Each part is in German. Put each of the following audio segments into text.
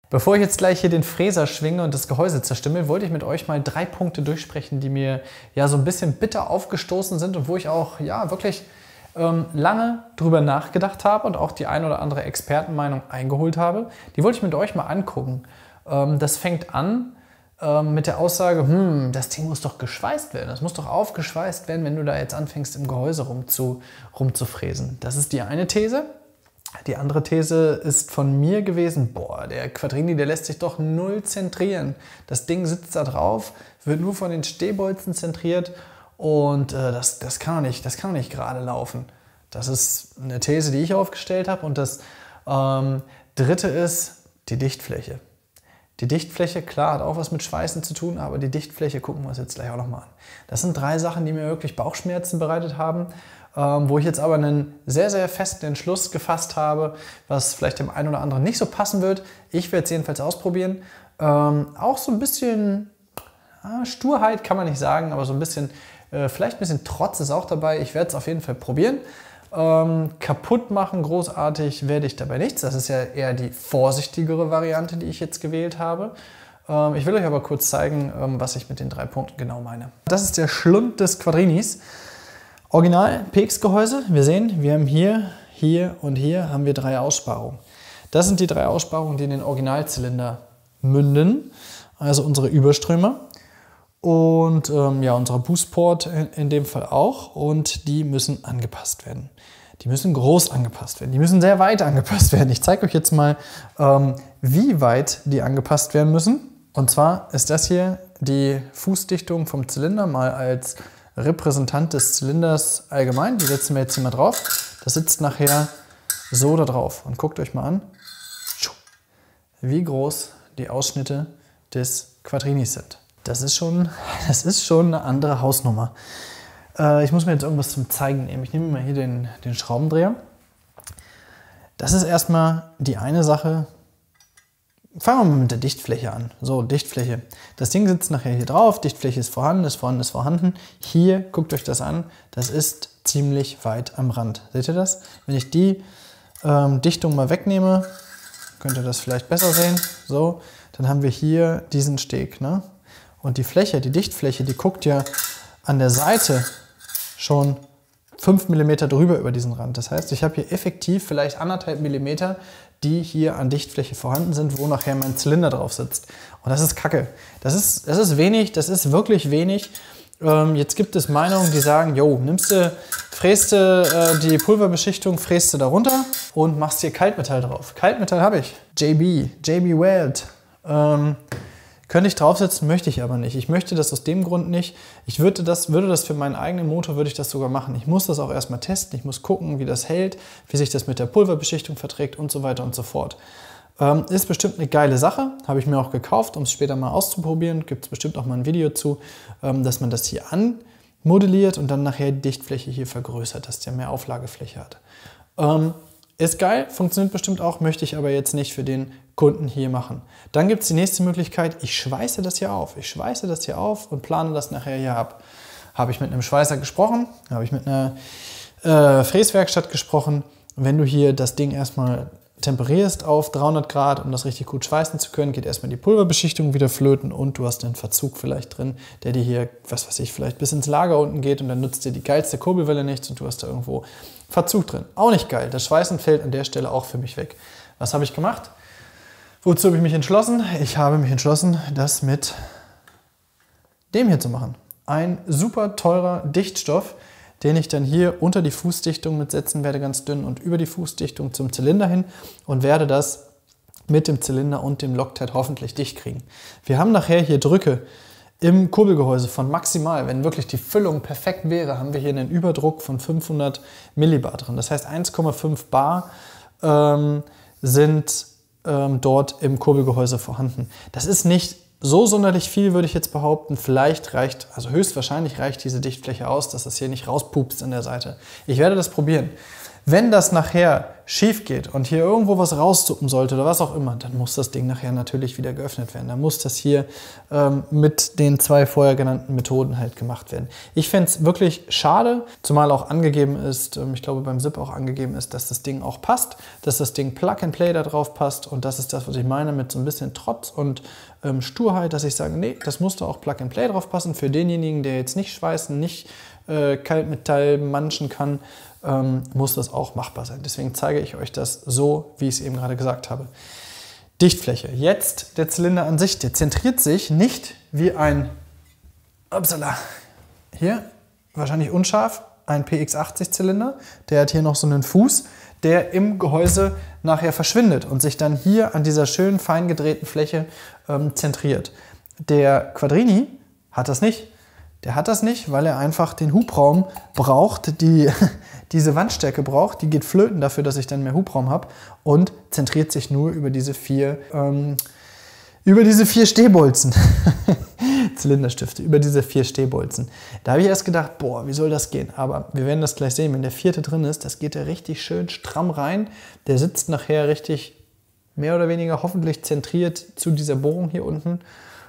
Bevor ich jetzt gleich hier den Fräser schwinge und das Gehäuse zerstümmel, wollte ich mit euch mal 3 Punkte durchsprechen, die mir ja so ein bisschen bitter aufgestoßen sind und wo ich auch ja wirklich lange drüber nachgedacht habe und auch die ein oder andere Expertenmeinung eingeholt habe. Die wollte ich mit euch mal angucken. Das fängt an mit der Aussage, das Ding muss doch geschweißt werden. Das muss doch aufgeschweißt werden, wenn du da jetzt anfängst, im Gehäuse rumzufräsen. Das ist die eine These. Die andere These ist von mir gewesen, boah, der Quadrini, der lässt sich doch null zentrieren. Das Ding sitzt da drauf, wird nur von den Stehbolzen zentriert und das kann doch nicht gerade laufen. Das ist eine These, die ich aufgestellt habe. Und das dritte ist die Dichtfläche. Die Dichtfläche, klar, hat auch was mit Schweißen zu tun, aber die Dichtfläche gucken wir uns jetzt gleich auch nochmal an. Das sind 3 Sachen, die mir wirklich Bauchschmerzen bereitet haben, wo ich jetzt aber einen sehr, sehr festen Entschluss gefasst habe, was vielleicht dem einen oder anderen nicht so passen wird. Ich werde es jedenfalls ausprobieren. Auch so ein bisschen Sturheit kann man nicht sagen, aber so ein bisschen, vielleicht ein bisschen Trotz ist auch dabei. Ich werde es auf jeden Fall probieren. Kaputt machen, großartig, werde ich dabei nichts. Das ist ja eher die vorsichtigere Variante, die ich jetzt gewählt habe. Ich will euch aber kurz zeigen, was ich mit den 3 Punkten genau meine. Das ist der Schlund des Quadrinis. Original PX-Gehäuse. Wir sehen, wir haben hier und hier haben wir 3 Aussparungen. Das sind die 3 Aussparungen, die in den Originalzylinder münden, also unsere Überströmer. Und ja, unser Boostport in dem Fall auch. Und die müssen angepasst werden. Die müssen groß angepasst werden. Die müssen sehr weit angepasst werden. Ich zeige euch jetzt mal, wie weit die angepasst werden müssen. Und zwar ist das hier die Fußdichtung vom Zylinder mal als Repräsentant des Zylinders allgemein. Die setzen wir jetzt hier mal drauf. Das sitzt nachher so da drauf. Und guckt euch mal an, wie groß die Ausschnitte des Quadrinis sind. Das ist schon eine andere Hausnummer. Ich muss mir jetzt irgendwas zum Zeigen nehmen. Ich nehme mal hier den Schraubendreher. Das ist erstmal die eine Sache. Fangen wir mal mit der Dichtfläche an. So, Dichtfläche. Das Ding sitzt nachher hier drauf. Dichtfläche ist vorhanden, ist vorhanden. Hier, guckt euch das an. Das ist ziemlich weit am Rand. Seht ihr das? Wenn ich die Dichtung mal wegnehme, könnt ihr das vielleicht besser sehen. So, dann haben wir hier diesen Steg, ne? Und die Fläche, die Dichtfläche, die guckt ja an der Seite schon 5 mm drüber über diesen Rand. Das heißt, ich habe hier effektiv vielleicht 1,5 mm, die hier an Dichtfläche vorhanden sind, wo nachher mein Zylinder drauf sitzt. Und das ist Kacke. Das ist wenig, das ist wirklich wenig. Jetzt gibt es Meinungen, die sagen, jo, fräst du die Pulverbeschichtung, fräst du da runter und machst hier Kaltmetall drauf. Kaltmetall habe ich. JB Weld. Könnte ich draufsetzen, möchte ich aber nicht. Ich möchte das aus dem Grund nicht. Ich würde das für meinen eigenen Motor, würde ich das sogar machen. Ich muss das auch erstmal testen. Ich muss gucken, wie das hält, wie sich das mit der Pulverbeschichtung verträgt und so weiter und so fort. Ist bestimmt eine geile Sache. Habe ich mir auch gekauft, um es später mal auszuprobieren. Gibt es bestimmt auch mal ein Video zu, dass man das hier anmodelliert und dann nachher die Dichtfläche hier vergrößert, dass der mehr Auflagefläche hat. Ist geil, funktioniert bestimmt auch, möchte ich aber jetzt nicht für den Kunden hier machen. Dann gibt es die nächste Möglichkeit, ich schweiße das hier auf. Ich schweiße das hier auf und plane das nachher hier ab. Habe ich mit einem Schweißer gesprochen, habe ich mit einer Fräswerkstatt gesprochen. Wenn du hier das Ding erstmal temperierst auf 300 Grad, um das richtig gut schweißen zu können, geht erstmal die Pulverbeschichtung wieder flöten und du hast einen Verzug vielleicht drin, der dir hier, was weiß ich, vielleicht bis ins Lager unten geht und dann nutzt dir die geilste Kurbelwelle nichts und du hast da irgendwo Verzug drin. Auch nicht geil. Das Schweißen fällt an der Stelle auch für mich weg. Was habe ich gemacht? Wozu habe ich mich entschlossen? Ich habe mich entschlossen, das mit dem hier zu machen. Ein super teurer Dichtstoff, den ich dann hier unter die Fußdichtung mitsetzen werde, ganz dünn, und über die Fußdichtung zum Zylinder hin und werde das mit dem Zylinder und dem Loctite hoffentlich dicht kriegen. Wir haben nachher hier Drücke im Kurbelgehäuse von maximal, wenn wirklich die Füllung perfekt wäre, haben wir hier einen Überdruck von 500 Millibar drin. Das heißt 1,5 Bar sind dort im Kurbelgehäuse vorhanden. Das ist nicht so sonderlich viel, würde ich jetzt behaupten. Vielleicht reicht, also höchstwahrscheinlich reicht diese Dichtfläche aus, dass das hier nicht rauspupst an der Seite. Ich werde das probieren. Wenn das nachher schief geht und hier irgendwo was rauszuppen sollte oder was auch immer, dann muss das Ding nachher natürlich wieder geöffnet werden. Dann muss das hier mit den 2 vorher genannten Methoden halt gemacht werden. Ich fände es wirklich schade, zumal auch angegeben ist, ich glaube beim Zip auch angegeben ist, dass das Ding auch passt, dass das Ding Plug and Play da drauf passt und das ist das, was ich meine mit so ein bisschen Trotz und Sturheit, dass ich sage, nee, das muss da auch Plug and Play drauf passen. Für denjenigen, der jetzt nicht schweißen, nicht Kaltmetall manchen kann, muss das auch machbar sein. Deswegen zeige ich euch das so, wie ich es eben gerade gesagt habe. Dichtfläche. Jetzt der Zylinder an sich, der zentriert sich nicht wie ein, upsala, hier, wahrscheinlich unscharf, ein PX80 Zylinder. Der hat hier noch so einen Fuß, der im Gehäuse nachher verschwindet und sich dann hier an dieser schönen fein gedrehten Fläche zentriert. Der Quadrini hat das nicht. Der hat das nicht, weil er einfach den Hubraum braucht, diese Wandstärke braucht, die geht flöten dafür, dass ich dann mehr Hubraum habe und zentriert sich nur über diese 4 Stehbolzen. Zylinderstifte, über diese 4 Stehbolzen. Da habe ich erst gedacht, boah, wie soll das gehen? Aber wir werden das gleich sehen, wenn der 4. drin ist, das geht ja richtig schön stramm rein. Der sitzt nachher richtig mehr oder weniger hoffentlich zentriert zu dieser Bohrung hier unten.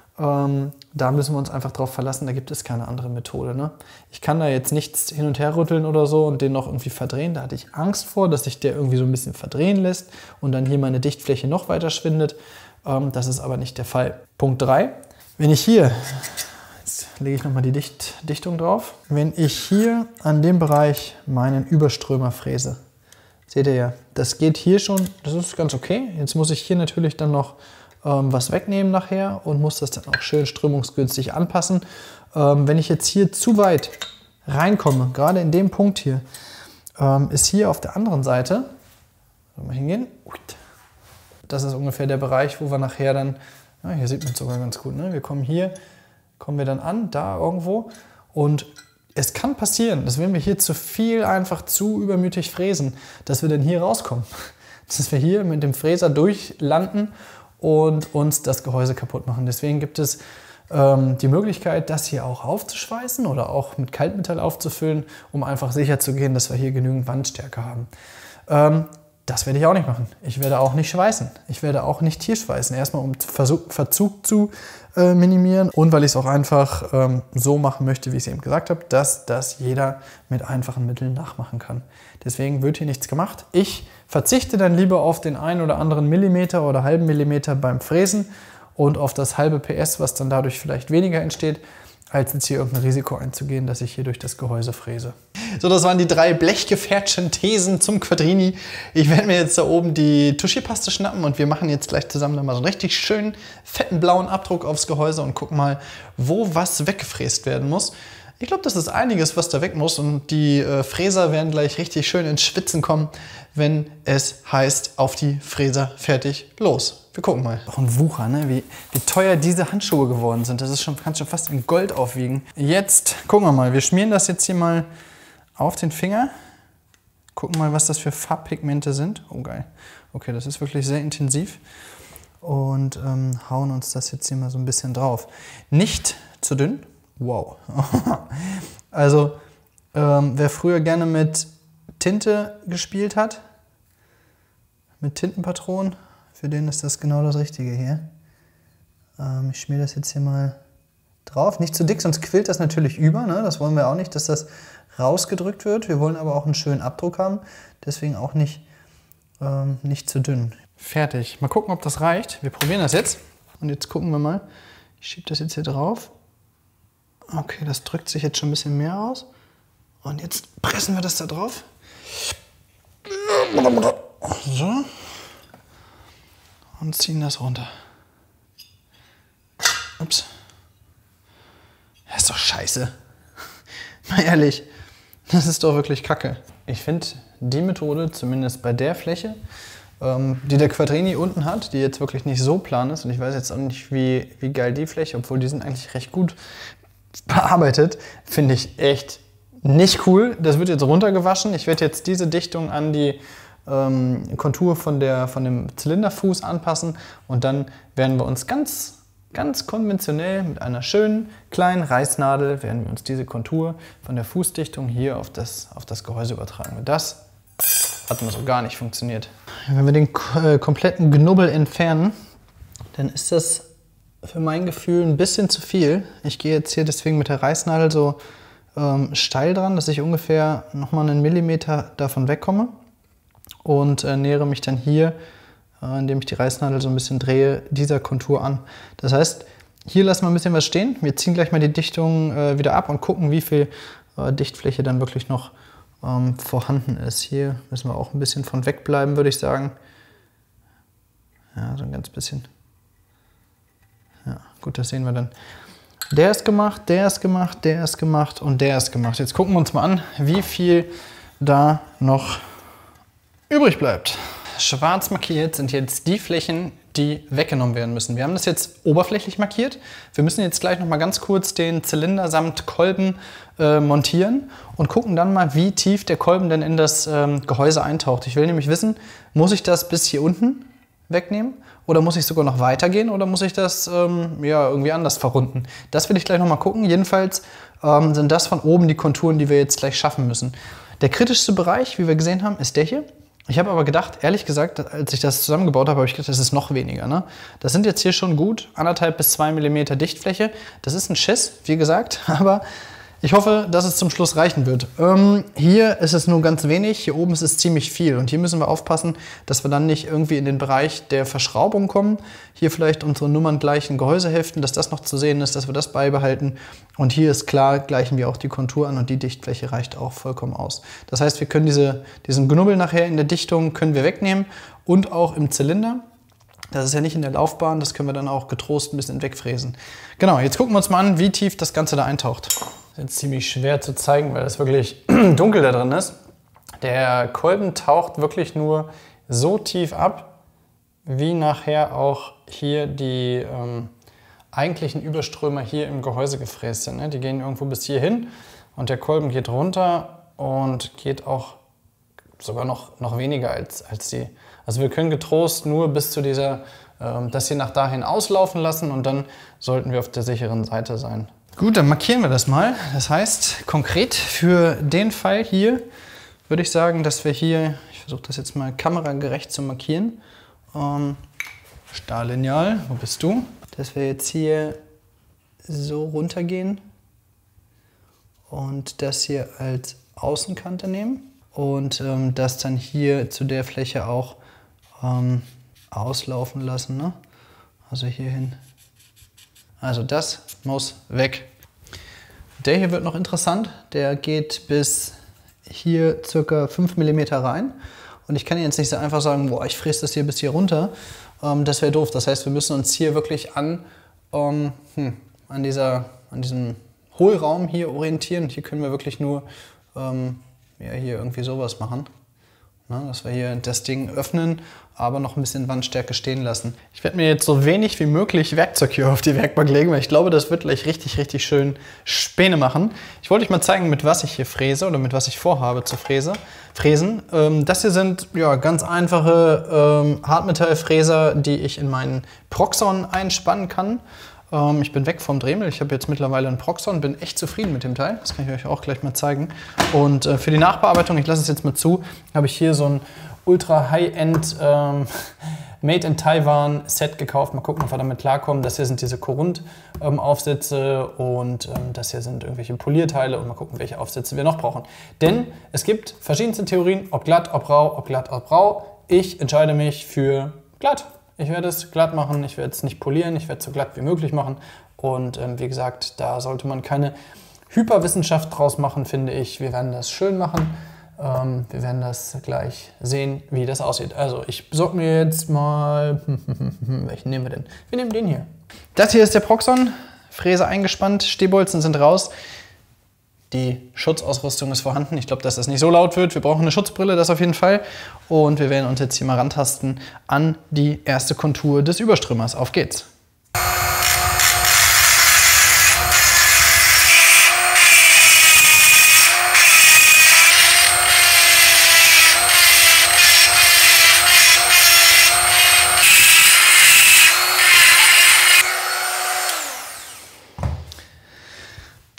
Da müssen wir uns einfach drauf verlassen, da gibt es keine andere Methode. Ne? Ich kann da jetzt nichts hin und her rütteln oder so und den noch irgendwie verdrehen. Da hatte ich Angst vor, dass sich der irgendwie so ein bisschen verdrehen lässt und dann hier meine Dichtfläche noch weiter schwindet. Das ist aber nicht der Fall. Punkt 3. Wenn ich hier, jetzt lege ich nochmal die Dichtung drauf, wenn ich hier an dem Bereich meinen Überströmer fräse, seht ihr ja, das geht hier schon, das ist ganz okay. Jetzt muss ich hier natürlich dann noch was wegnehmen nachher und muss das dann auch schön strömungsgünstig anpassen. Wenn ich jetzt hier zu weit reinkomme, gerade in dem Punkt hier, ist hier auf der anderen Seite, mal hingehen, das ist ungefähr der Bereich, wo wir nachher dann, ja, hier sieht man es sogar ganz gut, ne? Wir kommen wir dann an, da irgendwo und es kann passieren, dass wenn wir hier zu viel einfach zu übermütig fräsen, dass wir dann hier rauskommen, dass wir hier mit dem Fräser durchlanden und uns das Gehäuse kaputt machen. Deswegen gibt es die Möglichkeit, das hier auch aufzuschweißen oder auch mit Kaltmetall aufzufüllen, um einfach sicher zu gehen, dass wir hier genügend Wandstärke haben. Das werde ich auch nicht machen. Ich werde auch nicht schweißen. Ich werde auch nicht hier schweißen. Erstmal, um Verzug zu minimieren und weil ich es auch einfach so machen möchte, wie ich es eben gesagt habe, dass das jeder mit einfachen Mitteln nachmachen kann. Deswegen wird hier nichts gemacht. Ich verzichte dann lieber auf den einen oder anderen Millimeter oder halben Millimeter beim Fräsen und auf das halbe PS, was dann dadurch vielleicht weniger entsteht, als jetzt hier irgendein Risiko einzugehen, dass ich hier durch das Gehäuse fräse. So, das waren die 3 blechgefährtchen Thesen zum Quadrini. Ich werde mir jetzt da oben die Tuschierpaste schnappen und wir machen jetzt gleich zusammen dann mal so einen richtig schönen, fetten blauen Abdruck aufs Gehäuse und gucken mal, wo was weggefräst werden muss. Ich glaube, das ist einiges, was da weg muss und die Fräser werden gleich richtig schön ins Schwitzen kommen, wenn es heißt, auf die Fräser, fertig, los. Wir gucken mal. Auch ein Wucher, ne? Wie teuer diese Handschuhe geworden sind. Das ist kann schon fast in Gold aufwiegen. Jetzt gucken wir mal. Wir schmieren das jetzt hier mal auf den Finger. Gucken mal, was das für Farbpigmente sind. Oh geil. Okay, das ist wirklich sehr intensiv. Und hauen uns das jetzt hier mal so ein bisschen drauf. Nicht zu dünn. Wow. Also, wer früher gerne mit Tinte gespielt hat, mit Tintenpatronen, für den ist das genau das Richtige hier. Ich schmiere das jetzt hier mal drauf. Nicht zu dick, sonst quillt das natürlich über. Ne? Das wollen wir auch nicht, dass das rausgedrückt wird. Wir wollen aber auch einen schönen Abdruck haben. Deswegen auch nicht zu dünn. Fertig. Mal gucken, ob das reicht. Wir probieren das jetzt. Und jetzt gucken wir mal. Ich schiebe das jetzt hier drauf. Okay, das drückt sich jetzt schon ein bisschen mehr aus. Und jetzt pressen wir das da drauf. So. Und ziehen das runter. Ups. Das ist doch scheiße. Mal ehrlich, das ist doch wirklich kacke. Ich finde die Methode, zumindest bei der Fläche, die der Quadrini unten hat, die jetzt wirklich nicht so plan ist, und ich weiß jetzt auch nicht, wie geil die Fläche, obwohl die sind eigentlich recht gut bearbeitet, finde ich echt nicht cool. Das wird jetzt runtergewaschen. Ich werde jetzt diese Dichtung an die Kontur von dem Zylinderfuß anpassen und dann werden wir uns ganz konventionell mit einer schönen kleinen Reißnadel werden wir uns diese Kontur von der Fußdichtung hier auf das Gehäuse übertragen. Das hat mal so gar nicht funktioniert. Wenn wir den kompletten Knubbel entfernen, dann ist das für mein Gefühl ein bisschen zu viel. Ich gehe jetzt hier deswegen mit der Reißnadel so steil dran, dass ich ungefähr nochmal einen Millimeter davon wegkomme und nähere mich dann hier, indem ich die Reißnadel so ein bisschen drehe, dieser Kontur an. Das heißt, hier lassen wir ein bisschen was stehen. Wir ziehen gleich mal die Dichtung wieder ab und gucken, wie viel Dichtfläche dann wirklich noch vorhanden ist. Hier müssen wir auch ein bisschen von wegbleiben, würde ich sagen. Ja, so ein ganz bisschen. Ja, gut, das sehen wir dann. Der ist gemacht, der ist gemacht, der ist gemacht und der ist gemacht. Jetzt gucken wir uns mal an, wie viel da noch übrig bleibt. Schwarz markiert sind jetzt die Flächen, die weggenommen werden müssen. Wir haben das jetzt oberflächlich markiert. Wir müssen jetzt gleich noch mal ganz kurz den Zylinder samt Kolben montieren und gucken dann mal, wie tief der Kolben denn in das Gehäuse eintaucht. Ich will nämlich wissen, muss ich das bis hier unten wegnehmen oder muss ich sogar noch weitergehen oder muss ich das ja, irgendwie anders verrunden? Das will ich gleich noch mal gucken. Jedenfalls sind das von oben die Konturen, die wir jetzt gleich schaffen müssen. Der kritischste Bereich, wie wir gesehen haben, ist der hier. Ich habe aber gedacht, ehrlich gesagt, als ich das zusammengebaut habe, habe ich gedacht, das ist noch weniger. Ne? Das sind jetzt hier schon gut 1,5 bis 2 mm Dichtfläche. Das ist ein Schiss, wie gesagt, aber ich hoffe, dass es zum Schluss reichen wird. Hier ist es nur ganz wenig, hier oben ist es ziemlich viel. Und hier müssen wir aufpassen, dass wir dann nicht irgendwie in den Bereich der Verschraubung kommen. Hier vielleicht unsere nummerngleichen Gehäusehälften, dass das noch zu sehen ist, dass wir das beibehalten. Und hier ist klar, gleichen wir auch die Kontur an und die Dichtfläche reicht auch vollkommen aus. Das heißt, wir können diesen Knubbel nachher in der Dichtung können wir wegnehmen und auch im Zylinder. Das ist ja nicht in der Laufbahn, das können wir dann auch getrost ein bisschen wegfräsen. Genau, jetzt gucken wir uns mal an, wie tief das Ganze da eintaucht. Das ist jetzt ziemlich schwer zu zeigen, weil das wirklich dunkel da drin ist. Der Kolben taucht wirklich nur so tief ab, wie nachher auch hier die eigentlichen Überströmer hier im Gehäuse gefräst sind. Ne? Die gehen irgendwo bis hier hin und der Kolben geht runter und geht auch sogar noch weniger als die. Also wir können getrost nur bis zu dieser, das hier nach dahin auslaufen lassen und dann sollten wir auf der sicheren Seite sein. Gut, dann markieren wir das mal. Das heißt, konkret für den Fall hier würde ich sagen, dass wir hier, ich versuche das jetzt mal kameragerecht zu markieren, Stahllineal, wo bist du? Dass wir jetzt hier so runtergehen und das hier als Außenkante nehmen und das dann hier zu der Fläche auch auslaufen lassen. Ne? Also hier hin. Also das muss weg. Der hier wird noch interessant. Der geht bis hier ca. 5 mm rein. Und ich kann jetzt nicht so einfach sagen, boah, ich fräse das hier bis hier runter. Das wäre doof. Das heißt, wir müssen uns hier wirklich an diesem Hohlraum hier orientieren. Und hier können wir wirklich nur ja, hier irgendwie sowas machen. Na, dass wir hier das Ding öffnen, aber noch ein bisschen Wandstärke stehen lassen. Ich werde mir jetzt so wenig wie möglich Werkzeug hier auf die Werkbank legen, weil ich glaube, das wird gleich richtig, richtig schön Späne machen. Ich wollte euch mal zeigen, mit was ich hier fräse oder mit was ich vorhabe zu fräsen. Das hier sind ja, ganz einfache Hartmetallfräser, die ich in meinen Proxon einspannen kann. Ich bin weg vom Dremel, ich habe jetzt mittlerweile einen Proxon, bin echt zufrieden mit dem Teil. Das kann ich euch auch gleich mal zeigen. Und für die Nachbearbeitung, ich lasse es jetzt mal zu, habe ich hier so ein ultra High-End Made in Taiwan Set gekauft. Mal gucken, ob wir damit klarkommen. Das hier sind diese Korund-Aufsätze und das hier sind irgendwelche Polierteile und mal gucken, welche Aufsätze wir noch brauchen. Denn es gibt verschiedenste Theorien, ob glatt, ob rau, ob glatt, ob rau. Ich entscheide mich für glatt. Ich werde es glatt machen, ich werde es nicht polieren, ich werde es so glatt wie möglich machen. Und wie gesagt, da sollte man keine Hyperwissenschaft draus machen, finde ich. Wir werden das schön machen. Wir werden das gleich sehen, wie das aussieht. Also ich besorge mir jetzt mal, welchen nehmen wir denn? Wir nehmen den hier. Das hier ist der Proxon, Fräse eingespannt, Stehbolzen sind raus. Die Schutzausrüstung ist vorhanden. Ich glaube, dass das nicht so laut wird. Wir brauchen eine Schutzbrille, das auf jeden Fall. Und wir werden uns jetzt hier mal rantasten an die erste Kontur des Überströmers. Auf geht's!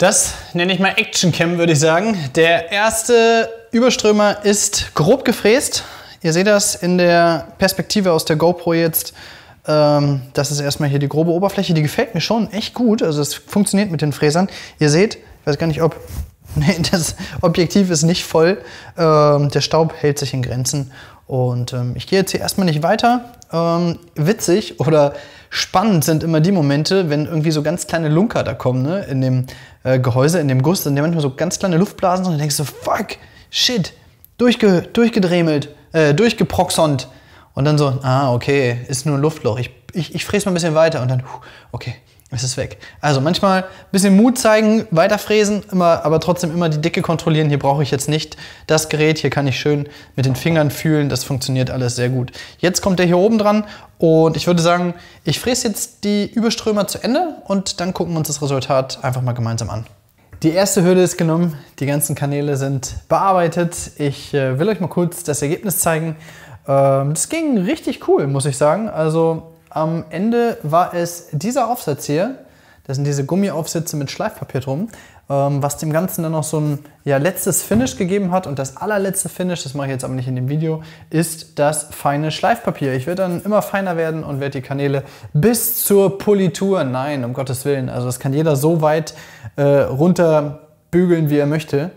Das nenne ich mal Action Cam, würde ich sagen. Der erste Überströmer ist grob gefräst. Ihr seht das in der Perspektive aus der GoPro jetzt. Das ist erstmal hier die grobe Oberfläche. Die gefällt mir schon echt gut. Also es funktioniert mit den Fräsern. Ihr seht, ich weiß gar nicht, ob... Nee, das Objektiv ist nicht voll. Der Staub hält sich in Grenzen. Und ich gehe jetzt hier erstmal nicht weiter. Witzig oder spannend sind immer die Momente, wenn irgendwie so ganz kleine Lunker da kommen, ne? In dem Gehäuse, in dem Guss, in dem manchmal so ganz kleine Luftblasen und dann denkst du, fuck, shit, durchgedremelt, durchgeproxont. Und dann so, okay, ist nur ein Luftloch. Ich fräse mal ein bisschen weiter und dann, okay. Es ist weg. Also manchmal ein bisschen Mut zeigen, weiter fräsen, aber trotzdem immer die Dicke kontrollieren. Hier brauche ich jetzt nicht das Gerät. Hier kann ich schön mit den Fingern fühlen. Das funktioniert alles sehr gut. Jetzt kommt der hier oben dran und ich würde sagen, ich fräse jetzt die Überströmer zu Ende und dann gucken wir uns das Resultat einfach mal gemeinsam an. Die erste Hürde ist genommen. Die ganzen Kanäle sind bearbeitet. Ich will euch mal kurz das Ergebnis zeigen. Das ging richtig cool, muss ich sagen. Also am Ende war es dieser Aufsatz hier, das sind diese Gummiaufsätze mit Schleifpapier drum, was dem Ganzen dann noch so ein letztes Finish gegeben hat. Und das allerletzte Finish, das mache ich jetzt aber nicht in dem Video, ist das feine Schleifpapier. Ich werde dann immer feiner werden und werde die Kanäle bis zur Politur, nein, um Gottes Willen, also das kann jeder so weit runterbügeln, wie er möchte.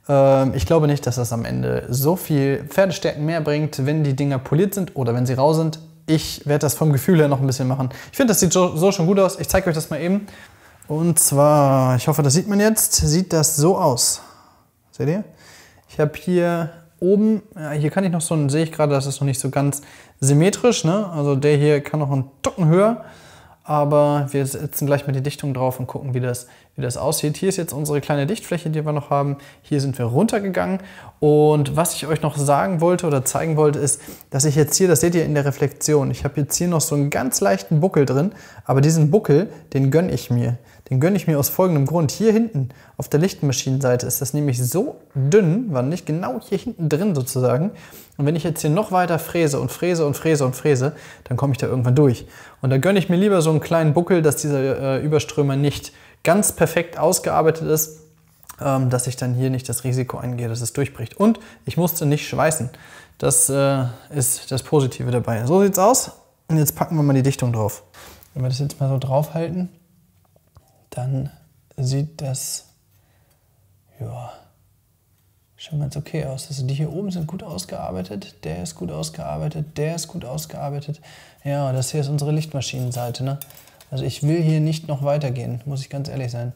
Ich glaube nicht, dass das am Ende so viel Pferdestärken mehr bringt, wenn die Dinger poliert sind oder wenn sie rau sind. Ich werde das vom Gefühl her noch ein bisschen machen. Ich finde, das sieht so schon gut aus. Ich zeige euch das mal eben. Und zwar, ich hoffe, das sieht man jetzt, sieht das so aus. Seht ihr? Ich habe hier oben, hier kann ich noch so, sehe ich gerade, das ist noch nicht so ganz symmetrisch, ne? Also der hier kann noch einen Tucken höher. Aber wir setzen gleich mal die Dichtung drauf und gucken, wie das aussieht. Hier ist jetzt unsere kleine Dichtfläche, die wir noch haben. Hier sind wir runtergegangen. Und was ich euch noch sagen wollte oder zeigen wollte, ist, dass ich jetzt hier, das seht ihr in der Reflexion, ich habe jetzt hier noch so einen ganz leichten Buckel drin. Aber diesen Buckel, den gönne ich mir. Den gönne ich mir aus folgendem Grund. Hier hinten auf der Lichtmaschinenseite ist das nämlich so dünn, war nicht genau hier hinten drin sozusagen. Und wenn ich jetzt hier noch weiter fräse und fräse und fräse und fräse, dann komme ich da irgendwann durch. Und da gönne ich mir lieber so einen kleinen Buckel, dass dieser Überströmer nicht ganz perfekt ausgearbeitet ist, dass ich dann hier nicht das Risiko eingehe, dass es durchbricht. Und ich musste nicht schweißen. Das ist das Positive dabei. So sieht's aus. Und jetzt packen wir mal die Dichtung drauf. Wenn wir das jetzt mal so draufhalten, dann sieht das schon ganz okay aus. Also die hier oben sind gut ausgearbeitet, der ist gut ausgearbeitet, der ist gut ausgearbeitet. Ja, das hier ist unsere Lichtmaschinenseite, ne? Also ich will hier nicht noch weitergehen, muss ich ganz ehrlich sein.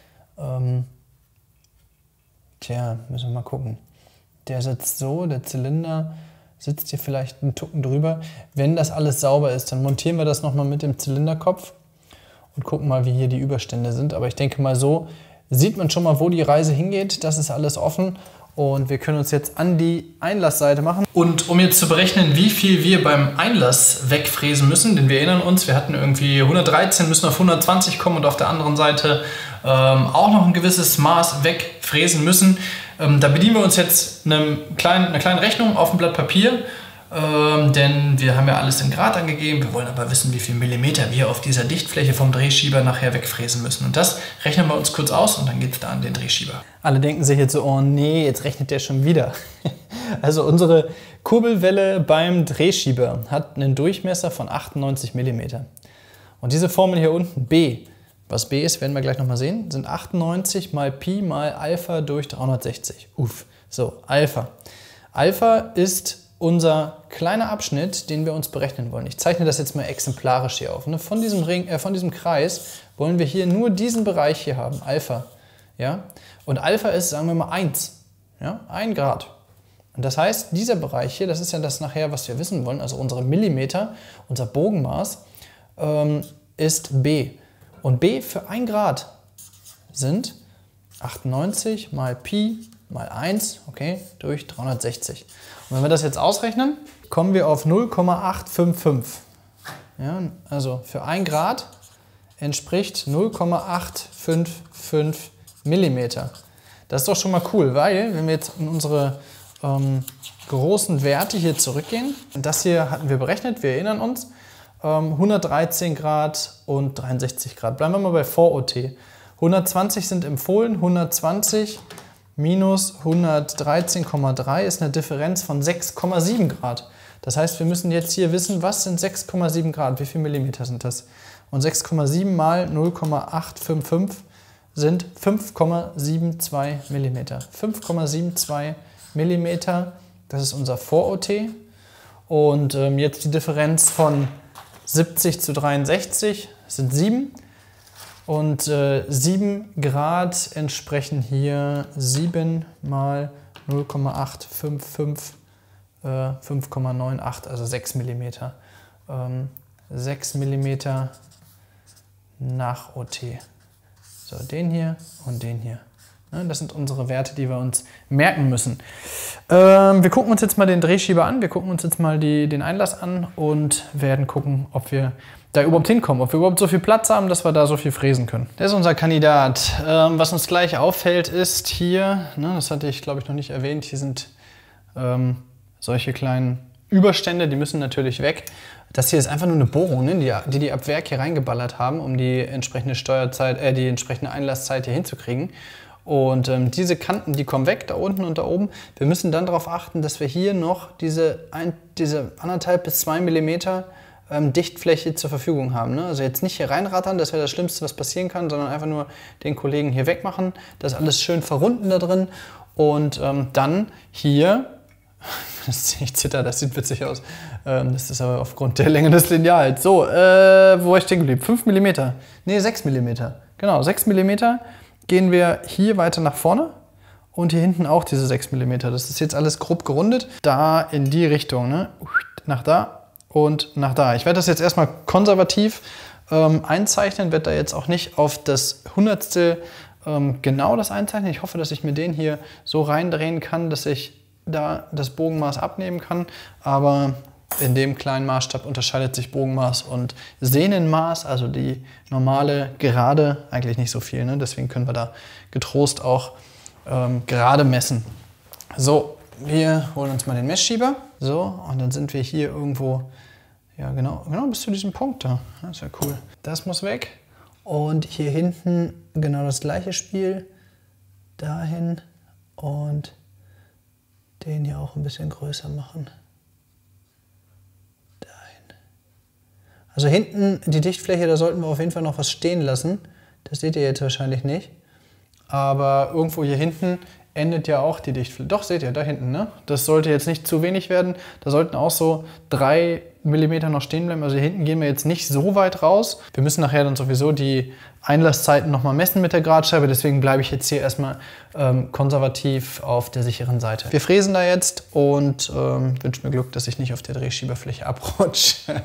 Müssen wir mal gucken. Der sitzt so, der Zylinder sitzt hier vielleicht einen Tucken drüber. Wenn das alles sauber ist, dann montieren wir das nochmal mit dem Zylinderkopf und gucken mal, wie hier die Überstände sind. Aber ich denke mal, so sieht man schon mal, wo die Reise hingeht. Das ist alles offen und wir können uns jetzt an die Einlassseite machen. Und um jetzt zu berechnen, wie viel wir beim Einlass wegfräsen müssen, denn wir erinnern uns, wir hatten irgendwie 113, müssen auf 120 kommen und auf der anderen Seite auch noch ein gewisses Maß wegfräsen müssen. Da bedienen wir uns jetzt einer kleinen Rechnung auf dem Blatt Papier. Denn wir haben ja alles in Grad angegeben, wir wollen aber wissen, wie viel Millimeter wir auf dieser Dichtfläche vom Drehschieber nachher wegfräsen müssen. Und das rechnen wir uns kurz aus und dann geht es da an den Drehschieber. Alle denken sich jetzt so, oh nee, jetzt rechnet der schon wieder. Also unsere Kurbelwelle beim Drehschieber hat einen Durchmesser von 98 mm. Und diese Formel hier unten, B, was B ist, werden wir gleich nochmal sehen, sind 98 mal Pi mal Alpha durch 360. Uff, so, Alpha. Alpha ist unser kleiner Abschnitt, den wir uns berechnen wollen. Ich zeichne das jetzt mal exemplarisch hier auf. Von diesem Kreis wollen wir hier nur diesen Bereich hier haben, Alpha. Ja? Und Alpha ist, sagen wir mal, 1. Ja? 1 Grad. Und das heißt, dieser Bereich hier, das ist ja das nachher, was wir wissen wollen, also unsere Millimeter, unser Bogenmaß, ist B. Und B für 1 Grad sind 98 mal Pi mal 1, okay, durch 360. Und wenn wir das jetzt ausrechnen, kommen wir auf 0,855. Ja, also für 1 Grad entspricht 0,855 Millimeter. Das ist doch schon mal cool, weil wenn wir jetzt in unsere großen Werte hier zurückgehen, und das hier hatten wir berechnet, wir erinnern uns, 113 Grad und 63 Grad. Bleiben wir mal bei Vor-OT. 120 sind empfohlen, 120 minus 113,3 ist eine Differenz von 6,7 Grad. Das heißt, wir müssen jetzt hier wissen, was sind 6,7 Grad, wie viele Millimeter sind das? Und 6,7 mal 0,855 sind 5,72 Millimeter. 5,72 Millimeter, das ist unser Vor-OT. Und jetzt die Differenz von 70 zu 63 sind 7. Und 7 Grad entsprechen hier 7 mal 0,855, 5,98, also 6 Millimeter. 6 Millimeter nach OT. So, den hier und den hier. Das sind unsere Werte, die wir uns merken müssen. Wir gucken uns jetzt mal den Drehschieber an, wir gucken uns jetzt mal den Einlass an und werden gucken, ob wir da überhaupt hinkommen, ob wir überhaupt so viel Platz haben, dass wir da so viel fräsen können. Das ist unser Kandidat. Was uns gleich auffällt, ist hier, das hatte ich glaube ich noch nicht erwähnt, hier sind solche kleinen Überstände, die müssen natürlich weg. Das hier ist einfach nur eine Bohrung, die ab Werk hier reingeballert haben, um die entsprechende Steuerzeit, die entsprechende Einlasszeit hier hinzukriegen. Und diese Kanten, die kommen weg, da unten und da oben. Wir müssen dann darauf achten, dass wir hier noch diese 1,5 bis 2 Millimeter Dichtfläche zur Verfügung haben. Also jetzt nicht hier reinrattern, das wäre das Schlimmste, was passieren kann, sondern einfach nur den Kollegen hier wegmachen. Das ist alles schön verrunden da drin. Und dann hier, ich zitter, das sieht witzig aus. Das ist aber aufgrund der Länge des Lineals. So, wo war ich stehen geblieben? 5 mm? Ne, 6 mm. Genau, 6 mm. Gehen wir hier weiter nach vorne und hier hinten auch diese 6 mm. Das ist jetzt alles grob gerundet. Da in die Richtung, nach da und nach da. Ich werde das jetzt erstmal konservativ einzeichnen, werde da jetzt auch nicht auf das Hundertstel genau das einzeichnen. Ich hoffe, dass ich mir den hier so reindrehen kann, dass ich da das Bogenmaß abnehmen kann. Aber in dem kleinen Maßstab unterscheidet sich Bogenmaß und Sehnenmaß, also die normale Gerade, eigentlich nicht so viel. Deswegen können wir da getrost auch gerade messen. So, wir holen uns mal den Messschieber. So, und dann sind wir hier irgendwo, ja genau bis zu diesem Punkt da. Das ist ja cool. Das muss weg. Und hier hinten genau das gleiche Spiel. Dahin und den hier auch ein bisschen größer machen. Also hinten die Dichtfläche, da sollten wir auf jeden Fall noch was stehen lassen. Das seht ihr jetzt wahrscheinlich nicht. Aber irgendwo hier hinten endet ja auch die Dichtfläche. Doch, seht ihr, da hinten, Das sollte jetzt nicht zu wenig werden. Da sollten auch so 3 mm noch stehen bleiben. Also hier hinten gehen wir jetzt nicht so weit raus. Wir müssen nachher dann sowieso die Einlasszeiten nochmal messen mit der Gradscheibe. Deswegen bleibe ich jetzt hier erstmal konservativ auf der sicheren Seite. Wir fräsen da jetzt und wünsche mir Glück, dass ich nicht auf der Drehschieberfläche abrutsche.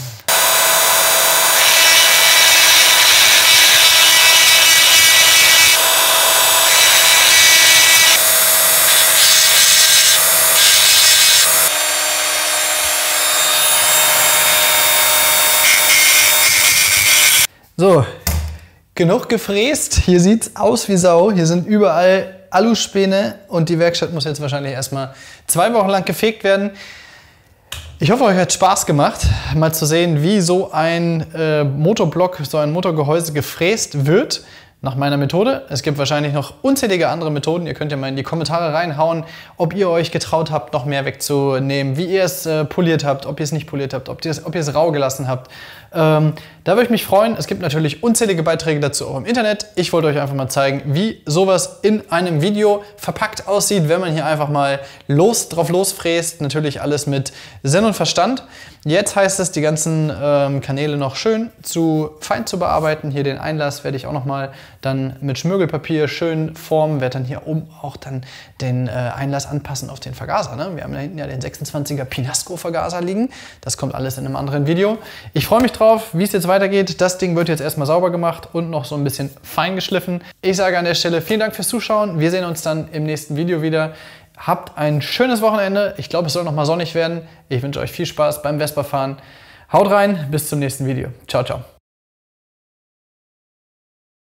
So, genug gefräst. Hier sieht es aus wie Sau. Hier sind überall Aluspäne und die Werkstatt muss jetzt wahrscheinlich erstmal 2 Wochen lang gefegt werden. Ich hoffe, euch hat Spaß gemacht, mal zu sehen, wie so ein Motorblock, so ein Motorgehäuse gefräst wird. Nach meiner Methode. Es gibt wahrscheinlich noch unzählige andere Methoden. Ihr könnt ja mal in die Kommentare reinhauen, ob ihr euch getraut habt, noch mehr wegzunehmen, wie ihr es poliert habt, ob ihr es nicht poliert habt, ob ihr es rau gelassen habt. Da würde ich mich freuen. Es gibt natürlich unzählige Beiträge dazu auch im Internet. Ich wollte euch einfach mal zeigen, wie sowas in einem Video verpackt aussieht, wenn man hier einfach mal drauf losfräst. Natürlich alles mit Sinn und Verstand. Jetzt heißt es, die ganzen Kanäle noch schön fein zu bearbeiten. Hier den Einlass werde ich auch noch mal dann mit Schmirgelpapier schön formen. Werde dann hier oben auch dann den Einlass anpassen auf den Vergaser. Wir haben da hinten ja den 26er Pinasco-Vergaser liegen. Das kommt alles in einem anderen Video. Ich freue mich drauf, wie es jetzt weitergeht. Das Ding wird jetzt erstmal sauber gemacht und noch so ein bisschen fein geschliffen. Ich sage an der Stelle vielen Dank fürs Zuschauen. Wir sehen uns dann im nächsten Video wieder. Habt ein schönes Wochenende. Ich glaube, es soll noch mal sonnig werden. Ich wünsche euch viel Spaß beim Vespa-Fahren. Haut rein, bis zum nächsten Video. Ciao, ciao.